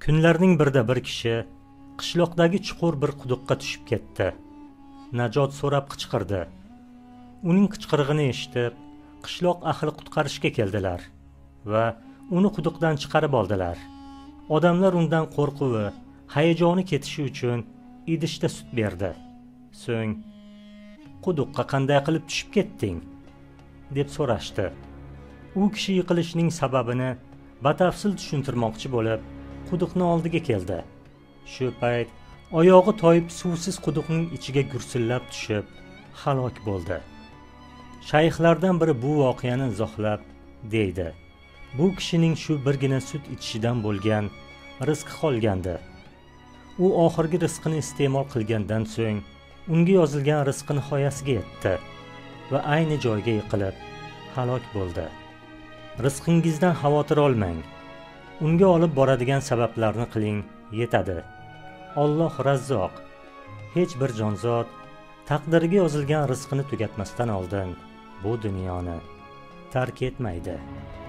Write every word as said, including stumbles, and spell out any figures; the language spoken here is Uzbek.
Kunlarning birida bir kishi qishloqdagi chuqur bir quduqqa tushib ketdi. Najot so'rab qichqirdi. Uning qichqirig'ini eshitib, qishloq ahli qutqarishga keldilar va uni quduqdan chiqarib oldilar. Odamlar undan qo'rquvi, hayajoni ketishi uchun idishda sut berdi. So'ng, "Quduqqa qanday qilib tushib ketding?" deb so'rashdi. U kishi yiqilishining sababini batafsil tushuntirmoqchi bo'lib, quduqning oldiga keldi. Shu payt oyog'i toyib suvsiz quduqning ichiga gursillab tushib, halok bo'ldi. Shayxlardan biri bu voqeani izohlab deydi: "Bu kishining shu birgina sut ichishidan bo'lgan rizqi qolgandi. U oxirgi rizqini iste'mol qilgandan so'ng, unga yozilgan rizqi nihoyasiga yetdi va ayni joyga yiqilib halok bo'ldi. Rizqingizdan xavotir olmang. Unga olib boradigan sabablarni qiling, yetadi. Alloh Razzoq, hech bir jonzot taqdiriga yozilgan rizqini tugatmasdan oldin bu dunyoni tark etmaydi."